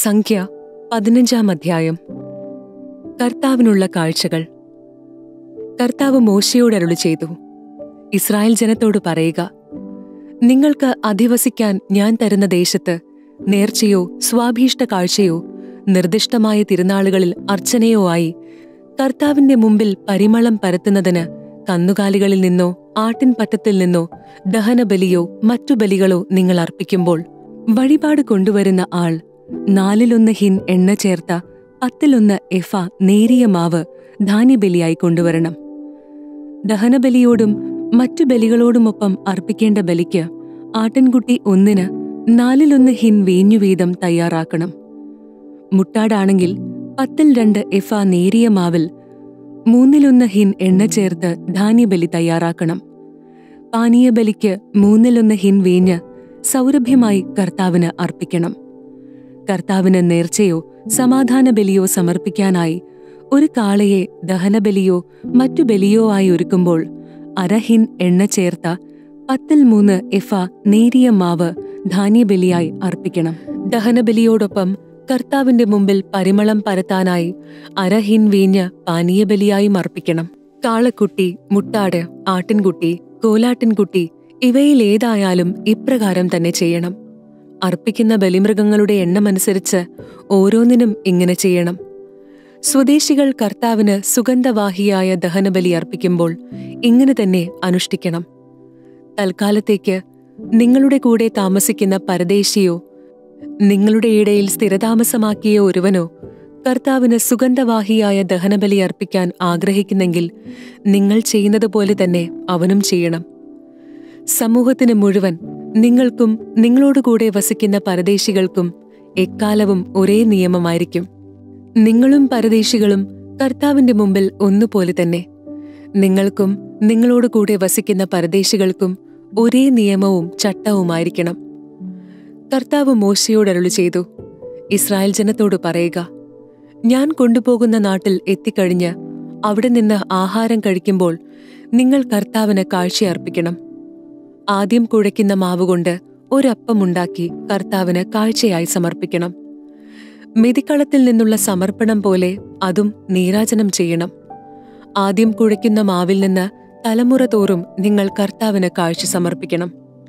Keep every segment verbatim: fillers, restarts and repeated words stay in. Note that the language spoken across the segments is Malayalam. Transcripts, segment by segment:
സംഖ്യ പതിനഞ്ചാം അധ്യായം. കർത്താവിനുള്ള കാഴ്ചകൾ. കർത്താവ് മോശയോട് അരുളി ചെയ്തു, ഇസ്രായേൽ ജനത്തോട് പറയുക, നിങ്ങൾക്ക് അധിവസിക്കാൻ ഞാൻ തരുന്ന ദേശത്ത് നേർച്ചയോ സ്വാഭീഷ്ട കാഴ്ചയോ നിർദ്ദിഷ്ടമായ തിരുനാളുകളിൽ അർച്ചനയോ ആയി കർത്താവിന്റെ മുമ്പിൽ പരിമളം പരത്തുന്നതിന് കന്നുകാലികളിൽ നിന്നോ ആട്ടിൻപറ്റത്തിൽ നിന്നോ ദഹനബലിയോ മറ്റു ബലികളോ നിങ്ങൾ അർപ്പിക്കുമ്പോൾ വഴിപാട് കൊണ്ടുവരുന്ന ആൾ നാലിലൊന്ന് ഹിൻ എണ്ണ ചേർത്ത പത്തിലൊന്ന് എഫ നേരിയ മാവ് ധാന്യബലിയായി കൊണ്ടുവരണം. ദഹനബലിയോടും മറ്റു ബലികളോടുമൊപ്പം അർപ്പിക്കേണ്ട ബലിക്ക് ആട്ടിൻകുട്ടി ഒന്നിന് നാലിലൊന്ന് ഹിൻ വീഞ്ഞു വീതം തയ്യാറാക്കണം. മുട്ടാടാണെങ്കിൽ പത്തിൽ രണ്ട് എഫ നേരിയ മാവിൽ മൂന്നിലൊന്ന് ഹിൻ എണ്ണ ചേർത്ത് ധാന്യബലി തയ്യാറാക്കണം. പാനീയബലിക്ക് മൂന്നിലൊന്ന് ഹിൻ വീഞ്ഞ് സൗരഭ്യമായി കർത്താവിന് അർപ്പിക്കണം. കർത്താവിന് നേർച്ചയോ സമാധാന ബലിയോ സമർപ്പിക്കാനായി ഒരു കാളയെ ദഹനബലിയോ മറ്റു ബലിയോ ആയി ഒരുക്കുമ്പോൾ അരഹിൻ എണ്ണ ചേർത്ത പത്തിൽ മൂന്ന് എഫ നേരിയ മാവ് ധാന്യബലിയായി അർപ്പിക്കണം. ദഹനബലിയോടൊപ്പം കർത്താവിന്റെ മുമ്പിൽ പരിമളം പരത്താനായി അരഹിൻ വീഞ്ഞ് പാനീയബലിയായും അർപ്പിക്കണം. കാളക്കുട്ടി, മുട്ടാട്, ആട്ടിൻകുട്ടി, കോലാട്ടിൻകുട്ടി ഇവയിലേതായാലും ഇപ്രകാരം തന്നെ ചെയ്യണം. അർപ്പിക്കുന്ന ബലിമൃഗങ്ങളുടെ എണ്ണമനുസരിച്ച് ഓരോന്നിനും ഇങ്ങനെ ചെയ്യണം. സ്വദേശികൾ കർത്താവിന് സുഗന്ധവാഹിയായ ദഹനബലി അർപ്പിക്കുമ്പോൾ ഇങ്ങനെ തന്നെ അനുഷ്ഠിക്കണം. തൽക്കാലത്തേക്ക് നിങ്ങളുടെ കൂടെ താമസിക്കുന്ന പരദേശിയോ നിങ്ങളുടെ ഇടയിൽ സ്ഥിരതാമസമാക്കിയ ഒരുവനോ കർത്താവിന് സുഗന്ധവാഹിയായ ദഹനബലി അർപ്പിക്കാൻ ആഗ്രഹിക്കുന്നെങ്കിൽ നിങ്ങൾ ചെയ്യുന്നതുപോലെ തന്നെ അവനും ചെയ്യണം. സമൂഹത്തിന് മുഴുവൻ, നിങ്ങൾക്കും നിങ്ങളോടുകൂടെ വസിക്കുന്ന പരദേശികൾക്കും എക്കാലവും ഒരേ നിയമമായിരിക്കും. നിങ്ങളും പരദേശികളും കർത്താവിന്റെ മുമ്പിൽ ഒന്നുപോലെ തന്നെ. നിങ്ങൾക്കും നിങ്ങളോടുകൂടെ വസിക്കുന്ന പരദേശികൾക്കും ഒരേ നിയമവും ചട്ടവുമായിരിക്കണം. കർത്താവ് മോശയോട് അരുളി ചെയ്തു, ഇസ്രായേൽ ജനത്തോട് പറയുക, ഞാൻ കൊണ്ടുപോകുന്ന നാട്ടിൽ എത്തിക്കഴിഞ്ഞ് അവിടെ നിന്ന് ആഹാരം കഴിക്കുമ്പോൾ നിങ്ങൾ കർത്താവിന് കാഴ്ചയർപ്പിക്കണം. ആദ്യം കുഴയ്ക്കുന്ന മാവുകൊണ്ട് ഒരപ്പമുണ്ടാക്കി കർത്താവിന് കാഴ്ചയായി സമർപ്പിക്കണം. മെതിക്കളത്തിൽ നിന്നുള്ള സമർപ്പണം പോലെ അതും നീരാജനം ചെയ്യണം. ആദ്യം കുഴയ്ക്കുന്ന മാവിൽ നിന്ന് തലമുറ തോറും നിങ്ങൾ കർത്താവിന് കാഴ്ച സമർപ്പിക്കണം.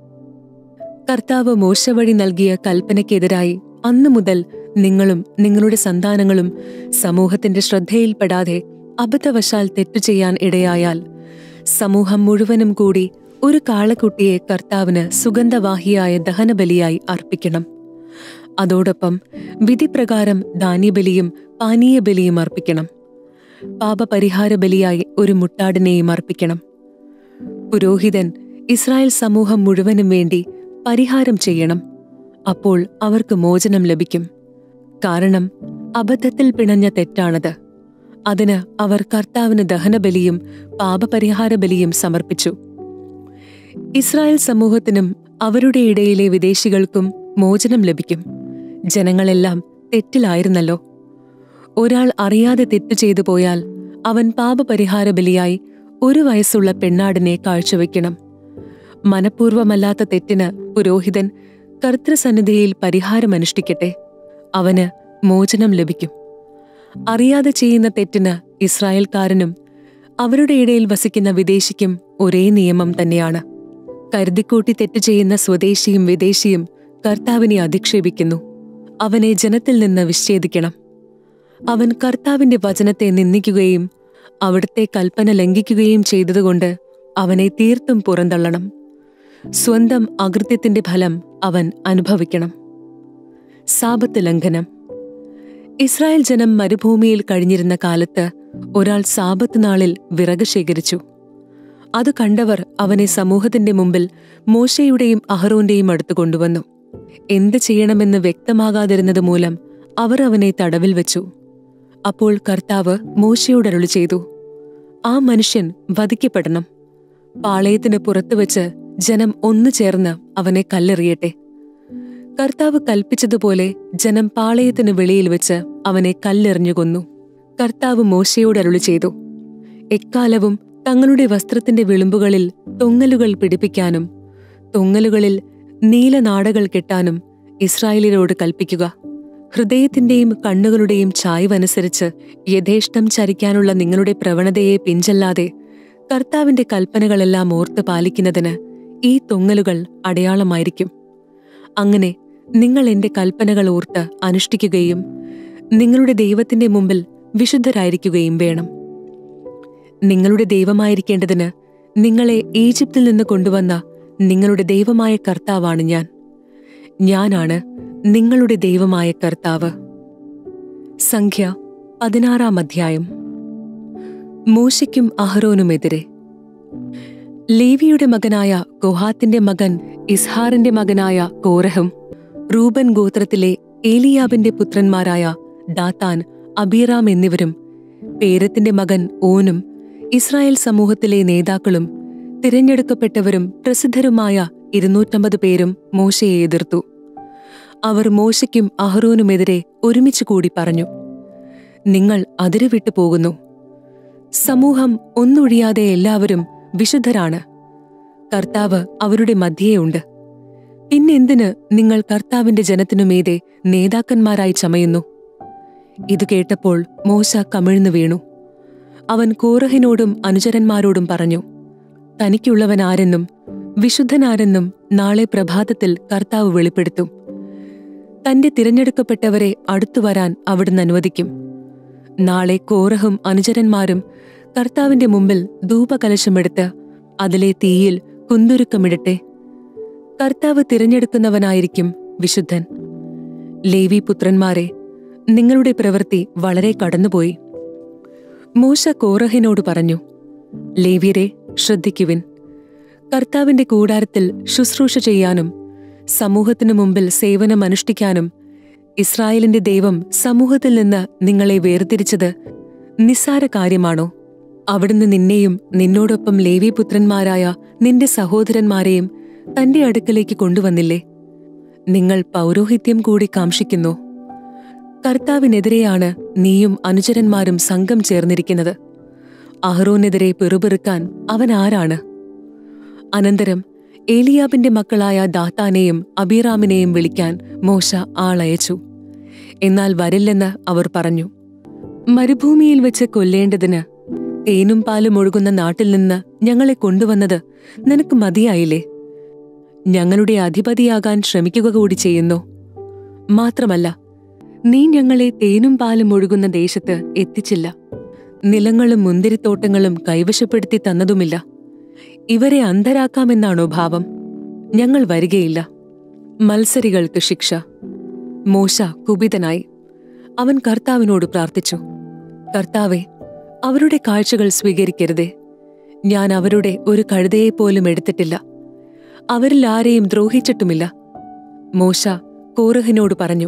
കർത്താവ് മോശ വഴി നൽകിയ കൽപ്പനയ്ക്കെതിരായി അന്നു മുതൽ നിങ്ങളും നിങ്ങളുടെ സന്താനങ്ങളും സമൂഹത്തിന്റെ ശ്രദ്ധയിൽപ്പെടാതെ അബദ്ധവശാൽ തെറ്റു ചെയ്യാൻ ഇടയായാൽ സമൂഹം മുഴുവനും കൂടി ഒരു കാളക്കുട്ടിയെ കർത്താവിന് സുഗന്ധവാഹിയായ ദഹനബലിയായി അർപ്പിക്കണം. അതോടൊപ്പം വിധിപ്രകാരം ധാന്യബലിയും പാനീയബലിയും അർപ്പിക്കണം. പാപപരിഹാര ബലിയായി ഒരു മുട്ടാടിനെയും അർപ്പിക്കണം. പുരോഹിതൻ ഇസ്രായേൽ സമൂഹം മുഴുവനും വേണ്ടി പരിഹാരം ചെയ്യണം. അപ്പോൾ അവർക്ക് മോചനം ലഭിക്കും. കാരണം അബദ്ധത്തിൽ പിണഞ്ഞ തെറ്റാണത്. അതിന് അവർ കർത്താവിന് ദഹനബലിയും പാപപരിഹാര ബലിയും സമർപ്പിച്ചു. ഇസ്രായേൽ സമൂഹത്തിനും അവരുടെ ഇടയിലെ വിദേശികൾക്കും മോചനം ലഭിക്കും. ജനങ്ങളെല്ലാം തെറ്റിലായിരുന്നല്ലോ. ഒരാൾ അറിയാതെ തെറ്റു ചെയ്തു പോയാൽ അവൻ പാപപരിഹാര ബലിയായി ഒരു വയസ്സുള്ള പെണ്ണാടിനെ കാഴ്ചവെക്കണം. മനഃപൂർവമല്ലാത്ത തെറ്റിന് പുരോഹിതൻ കർത്തൃസന്നിധിയിൽ പരിഹാരമനുഷ്ഠിക്കട്ടെ. അവന് മോചനം ലഭിക്കും. അറിയാതെ ചെയ്യുന്ന തെറ്റിന് ഇസ്രായേൽക്കാരനും അവരുടെ ഇടയിൽ വസിക്കുന്ന വിദേശിക്കും ഒരേ നിയമം തന്നെയാണ്. കരുതിക്കൂട്ടി തെറ്റു ചെയ്യുന്ന സ്വദേശിയും വിദേശിയും കർത്താവിനെ അധിക്ഷേപിക്കുന്നു. അവനെ ജനത്തിൽ നിന്ന് വിച്ഛേദിക്കണം. അവൻ കർത്താവിന്റെ വചനത്തെ നിന്ദിക്കുകയും അവിടുത്തെ കൽപ്പന ലംഘിക്കുകയും ചെയ്തതുകൊണ്ട് അവനെ തീർത്തും പുറന്തള്ളണം. സ്വന്തം അകൃത്യത്തിന്റെ ഫലം അവൻ അനുഭവിക്കണം. സാബത്ത് ലംഘനം. ഇസ്രായേൽ ജനം മരുഭൂമിയിൽ കഴിഞ്ഞിരുന്ന കാലത്ത് ഒരാൾ സാബത്ത് നാളിൽ വിറക് ശേഖരിച്ചു. അത് കണ്ടവർ അവനെ സമൂഹത്തിന്റെ മുമ്പിൽ മോശയുടെയും അഹറോന്റെയും അടുത്ത് കൊണ്ടുവന്നു. എന്ത് ചെയ്യണമെന്ന് വ്യക്തമാകാതിരുന്നത് മൂലം അവർ അവനെ തടവിൽ വെച്ചു. അപ്പോൾ കർത്താവ് മോശയോട് അരുളി ചെയ്തു, ആ മനുഷ്യൻ വധിക്കപ്പെടണം. പാളയത്തിന് പുറത്തുവെച്ച് ജനം ഒന്നു ചേർന്ന് അവനെ കല്ലെറിയട്ടെ. കർത്താവ് കൽപ്പിച്ചതുപോലെ ജനം പാളയത്തിന് വെളിയിൽ വെച്ച് അവനെ കല്ലെറിഞ്ഞു കൊന്നു. കർത്താവ് മോശയോട് അരുളി ചെയ്തു, എക്കാലവും തങ്ങളുടെ വസ്ത്രത്തിന്റെ വിളുമ്പുകളിൽ തൊങ്ങലുകൾ പിടിപ്പിക്കാനും തൊങ്ങലുകളിൽ നീലനാടകൾ കെട്ടാനും ഇസ്രായേലിനോട് കൽപ്പിക്കുക. ഹൃദയത്തിന്റെയും കണ്ണുകളുടെയും ചായ്വനുസരിച്ച് യഥേഷ്ടം ചരിക്കാനുള്ള നിങ്ങളുടെ പ്രവണതയെ പിഞ്ചല്ലാതെ കർത്താവിന്റെ കൽപ്പനകളെല്ലാം ഓർത്ത് പാലിക്കുന്നതിന് ഈ തൊങ്ങലുകൾ അടയാളമായിരിക്കും. അങ്ങനെ നിങ്ങൾ എന്റെ കൽപ്പനകൾ ഓർത്ത് അനുഷ്ഠിക്കുകയും നിങ്ങളുടെ ദൈവത്തിന്റെ മുമ്പിൽ വിശുദ്ധരായിരിക്കുകയും വേണം. നിങ്ങളുടെ ദൈവമായിരിക്കേണ്ടതിന് നിങ്ങളെ ഈജിപ്തിൽ നിന്ന് കൊണ്ടുവന്ന നിങ്ങളുടെ ദൈവമായ കർത്താവാണ് ഞാൻ. ഞാനാണ് നിങ്ങളുടെ ദൈവമായ കർത്താവ്. സംഖ്യ പതിനാറാം അധ്യായം. മോശയ്ക്കും അഹ്റോനുമെതിരെ. ലേവിയുടെ മകനായ കൊഹാത്തിന്റെ മകൻ ഇസ്ഹാറിന്റെ മകനായ കോരഹും റൂബൻ ഗോത്രത്തിലെ ഏലിയാബിന്റെ പുത്രന്മാരായ ദാത്താൻ, അബീറാം എന്നിവരും പേരത്തിന്റെ മകൻ ഓനും ഇസ്രായേൽ സമൂഹത്തിലെ നേതാക്കളും തിരഞ്ഞെടുക്കപ്പെട്ടവരും പ്രസിദ്ധരുമായ ഇരുന്നൂറ്റമ്പത് പേരും മോശയെ എതിർത്തു. അവർ മോശയ്ക്കും അഹ്റോനുമെതിരെ ഒരുമിച്ച് കൂടി പറഞ്ഞു, നിങ്ങൾ അതിരുവിട്ടു പോകുന്നു. സമൂഹം ഒന്നൊഴിയാതെ എല്ലാവരും വിശുദ്ധരാണ്. കർത്താവ് അവരുടെ മധ്യേയുണ്ട്. പിന്നെന്തിന് നിങ്ങൾ കർത്താവിന്റെ ജനത്തിനുമീതെ നേതാക്കന്മാരായി ചമയുന്നു? ഇതു കേട്ടപ്പോൾ മോശ കമിഴ്ന്നു വീണു. അവൻ കോരഹിനോടും അനുചരന്മാരോടും പറഞ്ഞു, തനിക്കുള്ളവനാരെന്നും വിശുദ്ധനാരെന്നും നാളെ പ്രഭാതത്തിൽ കർത്താവ് വെളിപ്പെടുത്തും. തന്റെ തിരഞ്ഞെടുക്കപ്പെട്ടവരെ അടുത്തുവരാൻ അവിടുന്ന് അനുവദിക്കും. നാളെ കോരഹും അനുചരന്മാരും കർത്താവിന്റെ മുമ്പിൽ ധൂപകലശമെടുത്ത് അതിലെ തീയിൽ കുന്തുരുക്കമിടട്ടെ. കർത്താവ് തിരഞ്ഞെടുക്കുന്നവനായിരിക്കും വിശുദ്ധൻ. ലേവി പുത്രന്മാരെ, നിങ്ങളുടെ പ്രവൃത്തി വളരെ കടന്നുപോയി. മോശ കോരഹിനോട് പറഞ്ഞു, ലേവ്യരെ ശ്രദ്ധിക്കുവിൻ. കർത്താവിന്റെ കൂടാരത്തിൽ ശുശ്രൂഷ ചെയ്യാനും സമൂഹത്തിനു മുമ്പിൽ സേവനമനുഷ്ഠിക്കാനും ഇസ്രായേലിന്റെ ദൈവം സമൂഹത്തിൽ നിന്ന് നിങ്ങളെ വേർതിരിച്ചത് നിസ്സാര കാര്യമാണോ? അവിടുന്ന് നിന്നെയും നിന്നോടൊപ്പം ലേവി പുത്രന്മാരായ നിന്റെ സഹോദരന്മാരെയും തന്റെ അടുക്കലേക്ക് കൊണ്ടുവന്നില്ലേ? നിങ്ങൾ പൗരോഹിത്യം കൂടി കാംക്ഷിക്കുന്നു. കർത്താവിനെതിരെയാണ് നീയും അനുചരന്മാരും സംഘം ചേർന്നിരിക്കുന്നത്. അഹ്റോനെതിരെ പിറുപിറുക്കാൻ അവൻ ആരാണ്? അനന്തരം ഏലിയാബിന്റെ മക്കളായ ദാത്താനെയും അബീറാമിനെയും വിളിക്കാൻ മോശ ആളയച്ചു. എന്നാൽ വരില്ലെന്ന് അവർ പറഞ്ഞു. മരുഭൂമിയിൽ വെച്ച് കൊല്ലേണ്ടതിന് തേനും പാലും ഒഴുകുന്ന നാട്ടിൽ നിന്ന് ഞങ്ങളെ കൊണ്ടുവന്നത് നിനക്ക് മതിയായില്ലേ? ഞങ്ങളുടെ അധിപതിയാകാൻ ശ്രമിക്കുക കൂടി ചെയ്യുന്നു. മാത്രമല്ല, നീ ഞങ്ങളെ തേനും പാലും ഒഴുകുന്ന ദേശത്ത് എത്തിച്ചില്ല. നിലങ്ങളും മുന്തിരിത്തോട്ടങ്ങളും കൈവശപ്പെടുത്തി തന്നതുമില്ല. ഇവരെ അന്ധരാക്കാമെന്നാണോ ഭാവം? ഞങ്ങൾ വരികയില്ല. മത്സരികൾക്ക് ശിക്ഷ. മോശ കുപിതനായി. അവൻ കർത്താവിനോട് പ്രാർത്ഥിച്ചു, കർത്താവേ, അവരുടെ കാഴ്ചകൾ സ്വീകരിക്കരുതേ. ഞാൻ അവരുടെ ഒരു കഴുതയെപ്പോലും എടുത്തിട്ടില്ല. അവരിൽ ആരെയും ദ്രോഹിച്ചിട്ടുമില്ല. മോശ കോരഹിനോട് പറഞ്ഞു,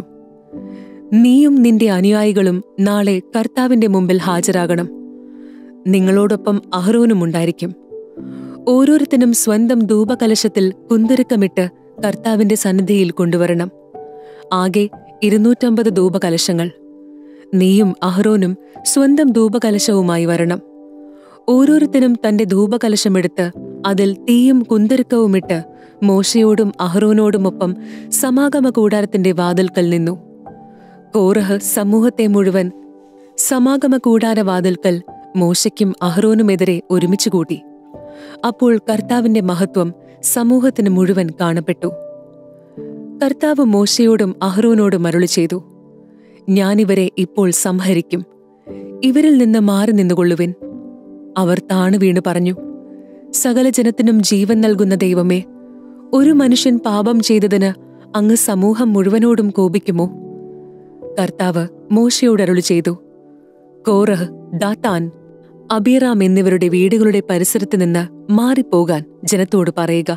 നീയും നിന്റെ അനുയായികളും നാളെ കർത്താവിന്റെ മുമ്പിൽ ഹാജരാകണം. നിങ്ങളോടൊപ്പം അഹ്റോനുമുണ്ടായിരിക്കും. ഓരോരുത്തനും സ്വന്തം ധൂപകലശത്തിൽ കുന്തുരുക്കമിട്ട് കർത്താവിന്റെ സന്നിധിയിൽ കൊണ്ടുവരണം. ആകെ ഇരുന്നൂറ്റമ്പത് ധൂപകലശങ്ങൾ. നീയും അഹ്റോനും സ്വന്തം ധൂപകലശവുമായി വരണം. ഓരോരുത്തനും തന്റെ ധൂപകലശമെടുത്ത് അതിൽ തീയും കുന്തുരുക്കവുമിട്ട് മോശയോടും അഹ്റോനോടുമൊപ്പം സമാഗമ കൂടാരത്തിന്റെ വാതിൽക്കൽ നിന്നു. കോരഹ് സമൂഹത്തെ മുഴുവൻ സമാഗമ കൂടാര വാതിൽക്കൽ മോശയ്ക്കും അഹ്റോനുമെതിരെ ഒരുമിച്ചുകൂട്ടി. അപ്പോൾ കർത്താവിന്റെ മഹത്വം സമൂഹത്തിന് മുഴുവൻ കാണപ്പെട്ടു. കർത്താവ് മോശയോടും അഹ്റോനോടും അരുളി ചെയ്തു, ഞാനിവരെ ഇപ്പോൾ സംഹരിക്കും. ഇവരിൽ നിന്ന് മാറി നിന്നുകൊള്ളുവിൻ. അവർ താണുവീണു പറഞ്ഞു, സകല ജനത്തിനും ജീവൻ നൽകുന്ന ദൈവമേ, ഒരു മനുഷ്യൻ പാപം ചെയ്തതിന് അങ്ങ് സമൂഹം മുഴുവനോടും കോപിക്കുമോ? കർത്താവ് മോശയോട് അരുളി ചെയ്തു, കോരഹ്, ദാത്താൻ, അബീറാം എന്നിവരുടെ വീടുകളുടെ പരിസരത്ത് നിന്ന് മാറിപ്പോകാൻ ജനത്തോട് പറയുക.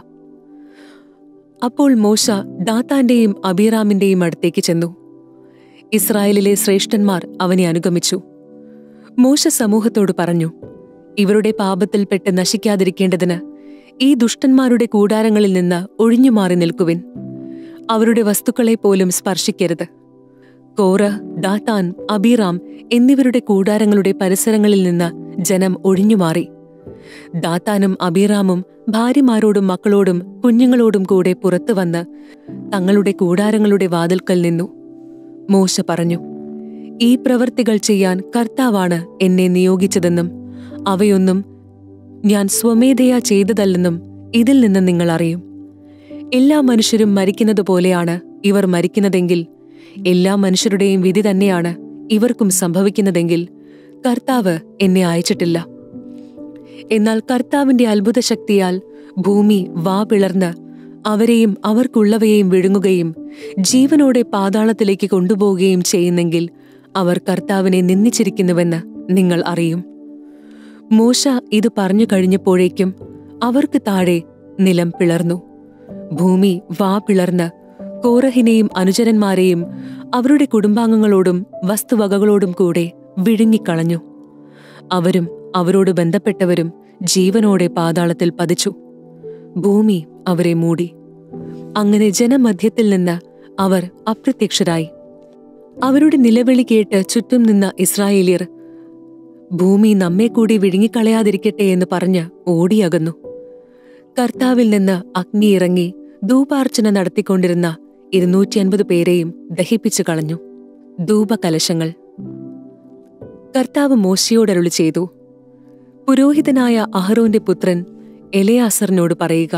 അപ്പോൾ മോശ ദാത്താന്റെയും അബീറാമിന്റെയും അടുത്തേക്ക് ചെന്നു. ഇസ്രായേലിലെ ശ്രേഷ്ഠന്മാർ അവനെ അനുഗമിച്ചു. മോശ സമൂഹത്തോട് പറഞ്ഞു, ഇവരുടെ പാപത്തിൽപ്പെട്ട് നശിക്കാതിരിക്കേണ്ടതിന് ഈ ദുഷ്ടന്മാരുടെ കൂടാരങ്ങളിൽ നിന്ന് ഒഴിഞ്ഞുമാറി നിൽക്കുവിൻ. അവരുടെ വസ്തുക്കളെ പോലും സ്പർശിക്കരുത്. കോരഹ്, ദാത്താൻ, അബീറാം എന്നിവരുടെ കൂടാരങ്ങളുടെ പരിസരങ്ങളിൽ നിന്ന് ജനം ഒഴിഞ്ഞുമാറി. ദാത്താനും അബീറാമും ഭാര്യമാരോടും മക്കളോടും കുഞ്ഞുങ്ങളോടും കൂടെ പുറത്തു വന്ന് തങ്ങളുടെ കൂടാരങ്ങളുടെ വാതിൽക്കൽ നിന്നു. മോശ പറഞ്ഞു, ഈ പ്രവൃത്തികൾ ചെയ്യാൻ കർത്താവാണ് എന്നെ നിയോഗിച്ചതെന്നും അവയൊന്നും ഞാൻ സ്വമേധയാ ചെയ്തതല്ലെന്നും ഇതിൽ നിന്ന് നിങ്ങൾ അറിയും. എല്ലാ മനുഷ്യരും മരിക്കുന്നതുപോലെയാണ് ഇവർ മരിക്കുന്നതെങ്കിൽ, എല്ലാ മനുഷ്യരുടെയും വിധി തന്നെയാണ് ഇവർക്കും സംഭവിക്കുന്നതെങ്കിൽ കർത്താവ് എന്നെ അയച്ചിട്ടില്ല. എന്നാൽ കർത്താവിന്റെ അത്ഭുത ശക്തിയാൽ ഭൂമി വാ പിളർന്ന് അവരെയും അവർക്കുള്ളവയെയും വിഴുങ്ങുകയും ജീവനോടെ പാതാളത്തിലേക്ക് കൊണ്ടുപോവുകയും ചെയ്യുന്നെങ്കിൽ അവർ കർത്താവിനെ നിന്ദിച്ചിരിക്കുന്നുവെന്ന് നിങ്ങൾ അറിയും. മോശ ഇത് പറഞ്ഞു കഴിഞ്ഞപ്പോഴേക്കും അവർക്ക് താഴെ നിലം പിളർന്നു. ഭൂമി വാ പിളർന്ന് കോറഹിനെയും അനുചരന്മാരെയും അവരുടെ കുടുംബാംഗങ്ങളോടും വസ്തുവകകളോടും കൂടെ വിഴുങ്ങിക്കളഞ്ഞു. അവരും അവരോട് ബന്ധപ്പെട്ടവരും ജീവനോടെ പാതാളത്തിൽ പതിച്ചു. ഭൂമി അവരെ മൂടി. അങ്ങനെ ജനമധ്യത്തിൽ നിന്ന് അവർ അപ്രത്യക്ഷരായി. അവരുടെ നിലവിളി കേട്ട് ചുറ്റും നിന്ന ഇസ്രായേലിയർ, ഭൂമി നമ്മെ കൂടി വിഴുങ്ങിക്കളയാതിരിക്കട്ടെ എന്ന് പറഞ്ഞ് ഓടിയകന്നു. കർത്താവിൽ നിന്ന് അഗ്നി ഇറങ്ങി ധൂപാർച്ചന നടത്തിക്കൊണ്ടിരുന്ന ഇരുന്നൂറ്റി അൻപത് പേരെയും ദഹിപ്പിച്ചു കളഞ്ഞു. ധൂപകലശങ്ങൾ. കർത്താവ് മോശയോടരുളി ചെയ്തു, പുരോഹിതനായ അഹരോന്റെ പുത്രൻ എലെയാസറിനോട് പറയുക,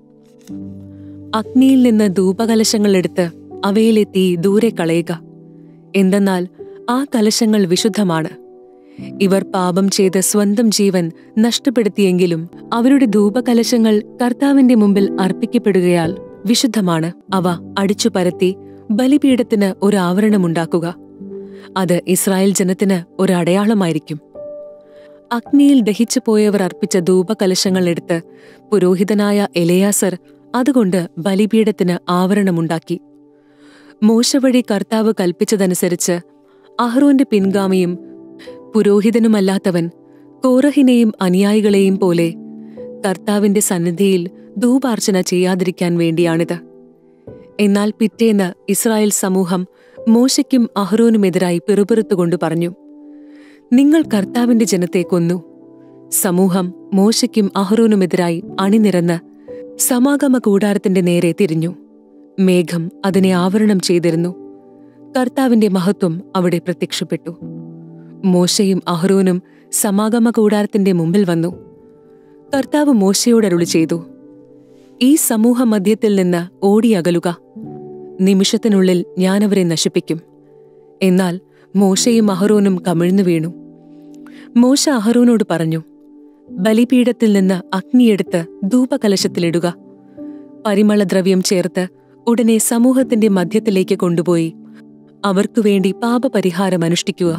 അഗ്നിയിൽ നിന്ന് ധൂപകലശങ്ങൾ എടുത്ത് അവയിലെ തീ ദൂരെ കളയുക. എന്തെന്നാൽ ആ കലശങ്ങൾ വിശുദ്ധമാണ്. ഇവർ പാപം ചെയ്ത് സ്വന്തം ജീവൻ നഷ്ടപ്പെടുത്തിയെങ്കിലും അവരുടെ ധൂപകലശങ്ങൾ കർത്താവിന്റെ മുമ്പിൽ അർപ്പിക്കപ്പെടുകയാൽ വിശുദ്ധമാണ്. അവ അടിച്ചു പരത്തി ബലിപീഠത്തിന് ഒരു ആവരണമുണ്ടാക്കുക. അത് ഇസ്രായേൽ ജനത്തിന് ഒരു അടയാളമായിരിക്കും. അഗ്നിയിൽ ദഹിച്ചു പോയവർ അർപ്പിച്ച ധൂപകലശങ്ങൾ എടുത്ത് പുരോഹിതനായ എലെയാസർ അതുകൊണ്ട് ബലിപീഠത്തിന് ആവരണമുണ്ടാക്കി. മോശ വഴി കർത്താവ് കൽപ്പിച്ചതനുസരിച്ച് അഹ്റോന്റെ പിൻഗാമിയും പുരോഹിതനുമല്ലാത്തവൻ കോറഹിനെയും അനുയായികളെയും പോലെ കർത്താവിന്റെ സന്നിധിയിൽ ധൂപാർച്ചന ചെയ്യാതിരിക്കാൻ വേണ്ടിയാണിത്. എന്നാൽ പിറ്റേന്ന് ഇസ്രായേൽ സമൂഹം മോശയ്ക്കും അഹ്റോനുമെതിരായി പിറുപിറുത്തുകൊണ്ട് പറഞ്ഞു, നിങ്ങൾ കർത്താവിന്റെ ജനത്തെ കൊന്നു. സമൂഹം മോശയ്ക്കും അഹ്റോനുമെതിരായി അണിനിരന്ന് സമാഗമ കൂടാരത്തിന്റെ നേരെ തിരിഞ്ഞു. മേഘം അതിനെ ആവരണം ചെയ്തിരുന്നു. കർത്താവിന്റെ മഹത്വം അവിടെ പ്രത്യക്ഷപ്പെട്ടു. മോശയും അഹ്റോനും സമാഗമ കൂടാരത്തിന്റെ മുമ്പിൽ വന്നു. കർത്താവ് മോശയോടരുളി ചെയ്തു, ഈ സമൂഹ മധ്യത്തിൽ നിന്ന് ഓടിയകലുക. നിമിഷത്തിനുള്ളിൽ ഞാനവരെ നശിപ്പിക്കും. എന്നാൽ മോശയും അഹ്റോനും കമിഴ്ന്നു വീണു. മോശ അഹ്റോനോട് പറഞ്ഞു, ബലിപീഠത്തിൽ നിന്ന് അഗ്നിയെടുത്ത് ധൂപകലശത്തിലിടുക. പരിമളദ്രവ്യം ചേർത്ത് ഉടനെ സമൂഹത്തിന്റെ മധ്യത്തിലേക്ക് കൊണ്ടുപോയി അവർക്കുവേണ്ടി പാപപരിഹാരം അനുഷ്ഠിക്കുക.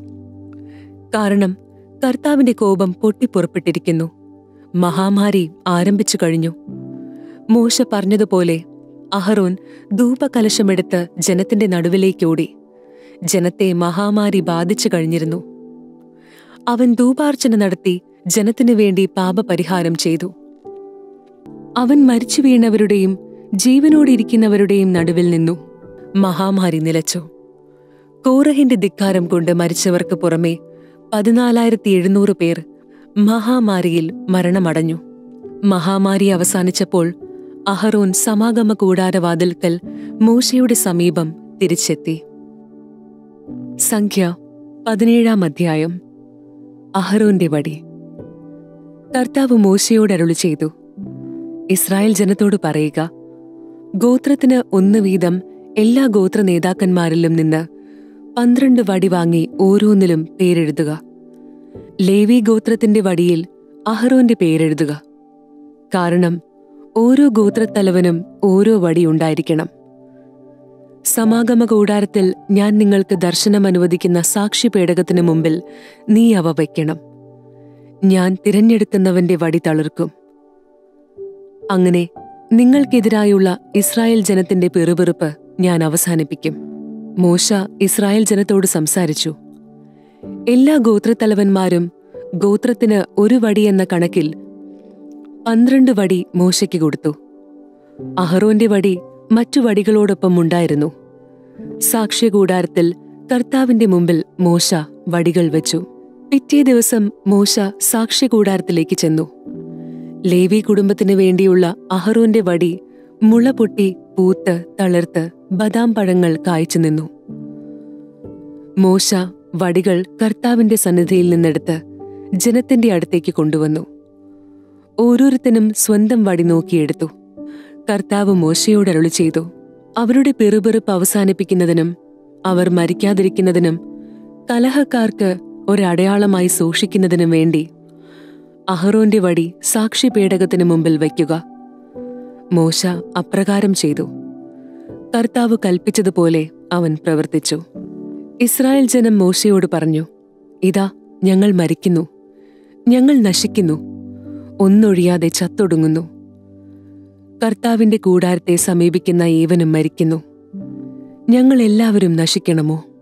കാരണം കർത്താവിന്റെ കോപം പൊട്ടിപ്പുറപ്പെട്ടിരിക്കുന്നു. മഹാമാരി ആരംഭിച്ചു കഴിഞ്ഞു. മോശ പറഞ്ഞതുപോലെ അഹ്റോൻ ധൂപകലശമെടുത്ത് ജനത്തിന്റെ നടുവിലേക്കോടി. ജനത്തെ മഹാമാരി ബാധിച്ചു കഴിഞ്ഞിരുന്നു. അവൻ ധൂപാർച്ചന നടത്തി ജനത്തിനു വേണ്ടി പാപപരിഹാരം ചെയ്തു. അവൻ മരിച്ചു വീണവരുടെയും ജീവനോടിരിക്കുന്നവരുടെയും നടുവിൽ നിന്നു. മഹാമാരി നിലച്ചു. കോറഹിന്റെ ധിക്കാരം കൊണ്ട് മരിച്ചവർക്ക് പുറമെ പതിനാലായിരത്തി എഴുന്നൂറ് പേർ മഹാമാരിയിൽ മരണമടഞ്ഞു. മഹാമാരി അവസാനിച്ചപ്പോൾ അഹ്റോൻ സമാഗമ കൂടാരവാതിൽക്കൽ മോശയുടെ സമീപം തിരിച്ചെത്തി. സംഖ്യ പതിനേഴാം അധ്യായം. അഹ്റോന്റെ വടി. കർത്താവ് മോശയോടരുളി ചെയ്തു, ഇസ്രായേൽ ജനത്തോട് പറയുക, ഗോത്രത്തിന് ഒന്ന് വീതം എല്ലാ ഗോത്ര നേതാക്കന്മാരിലും നിന്ന് പന്ത്രണ്ട് വടി വാങ്ങി ഓരോന്നിലും പേരെഴുതുക. ലേവി ഗോത്രത്തിന്റെ വടിയിൽ അഹ്റോന്റെ പേരെഴുതുക. കാരണം ഓരോ ഗോത്രത്തലവനും ഓരോ വടി ഉണ്ടായിരിക്കണം. സമാഗമ കൂടാരത്തിൽ ഞാൻ നിങ്ങൾക്ക് ദർശനം അനുവദിക്കുന്ന സാക്ഷിപേടകത്തിനു മുമ്പിൽ നീ അവ വയ്ക്കണം. ഞാൻ തിരഞ്ഞെടുക്കുന്നവന്റെ വടി തളിർക്കും. അങ്ങനെ നിങ്ങൾക്കെതിരായുള്ള ഇസ്രായേൽ ജനത്തിന്റെ പിറുപിറുപ്പ് ഞാൻ അവസാനിപ്പിക്കും. മോശ ഇസ്രായേൽ ജനത്തോട് സംസാരിച്ചു. എല്ലാ ഗോത്രത്തലവന്മാരും ഗോത്രത്തിന് ഒരു വടി എന്ന കണക്കിൽ പന്ത്രണ്ട് വടി മോശയ്ക്ക് കൊടുത്തു. അഹ്റോന്റെ വടി മറ്റു വടികളോടൊപ്പം ഉണ്ടായിരുന്നു. സാക്ഷ്യകൂടാരത്തിൽ കർത്താവിന്റെ മുമ്പിൽ മോശ വടികൾ വെച്ചു. പിറ്റേ ദിവസം മോശ സാക്ഷ്യകൂടാരത്തിലേക്ക് ചെന്നു. ലേവി കുടുംബത്തിനു വേണ്ടിയുള്ള അഹ്റോന്റെ വടി മുള പൊട്ടി പൂത്ത് തളിർത്ത് ബദാം പഴങ്ങൾ കായ്ച്ചു നിന്നു. മോശ വടികൾ കർത്താവിന്റെ സന്നിധിയിൽ നിന്നെടുത്ത് ജനത്തിന്റെ അടുത്തേക്ക് കൊണ്ടുവന്നു. ഓരോരുത്തനും സ്വന്തം വടി നോക്കിയെടുത്തു. കർത്താവ് മോശയോട് അരുളി ചെയ്തു, അവരുടെ പിറുപിറുപ്പ് അവസാനിപ്പിക്കുന്നതിനും അവർ മരിക്കാതിരിക്കുന്നതിനും കലഹക്കാർക്ക് ഒരടയാളമായി സൂക്ഷിക്കുന്നതിനും വേണ്ടി അഹറോന്റെ വടി സാക്ഷിപേടകത്തിനു മുമ്പിൽ വയ്ക്കുക. മോശ അപ്രകാരം ചെയ്തു. കർത്താവ് കൽപ്പിച്ചതുപോലെ അവൻ പ്രവർത്തിച്ചു. ഇസ്രായേൽ ജനം മോശയോട് പറഞ്ഞു, ഇതാ ഞങ്ങൾ മരിക്കുന്നു, ഞങ്ങൾ നശിക്കുന്നു, ഒന്നൊഴിയാതെ ചത്തൊടുങ്ങുന്നു. കർത്താവിന്റെ കൂടാരത്തെ സമീപിക്കുന്ന ഏവനും മരിക്കുന്നു. ഞങ്ങൾ എല്ലാവരും നശിക്കണമോ?